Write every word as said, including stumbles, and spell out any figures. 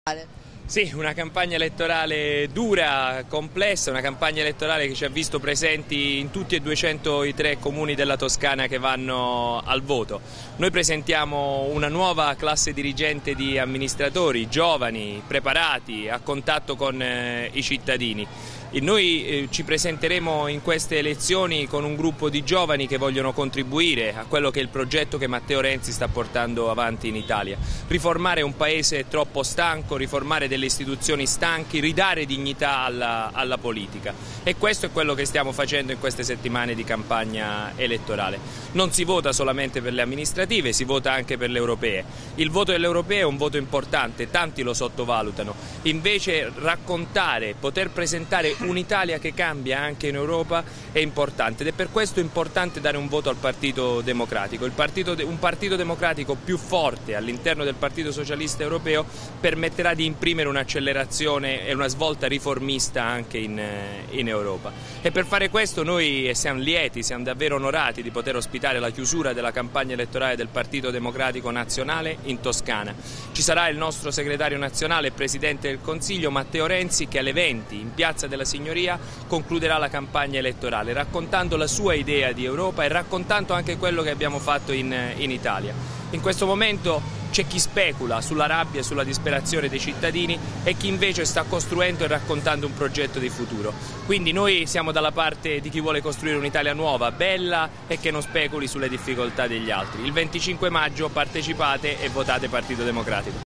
Sì, una campagna elettorale dura, complessa, una campagna elettorale che ci ha visto presenti in tutti e duecentotre comuni della Toscana che vanno al voto. Noi presentiamo una nuova classe dirigente di amministratori, giovani, preparati, a contatto con eh, i cittadini. E noi eh, ci presenteremo in queste elezioni con un gruppo di giovani che vogliono contribuire a quello che è il progetto che Matteo Renzi sta portando avanti in Italia. Riformare un paese troppo stanco, riformare delle istituzioni stanchi, ridare dignità alla, alla politica. E questo è quello che stiamo facendo in queste settimane di campagna elettorale. Non si vota solamente per le amministrative, si vota anche per le europee. Il voto delle europee è un voto importante, tanti lo sottovalutano. Invece raccontare, poter presentare un'Italia che cambia anche in Europa è importante ed è per questo importante dare un voto al Partito Democratico. Il partito, un partito democratico più forte all'interno del Partito Socialista Europeo permetterà di imprimere un'accelerazione e una svolta riformista anche in, in Europa. E per fare questo noi siamo lieti, siamo davvero onorati di poter ospitare la chiusura della campagna elettorale del Partito Democratico Nazionale in Toscana. Ci sarà il nostro segretario nazionale e Presidente del Consiglio Matteo Renzi che alle venti in Piazza della Signoria concluderà la campagna elettorale raccontando la sua idea di Europa e raccontando anche quello che abbiamo fatto in, in Italia. In questo momento c'è chi specula sulla rabbia e sulla disperazione dei cittadini e chi invece sta costruendo e raccontando un progetto di futuro. Quindi noi siamo dalla parte di chi vuole costruire un'Italia nuova, bella e che non speculi sulle difficoltà degli altri. Il venticinque maggio partecipate e votate Partito Democratico.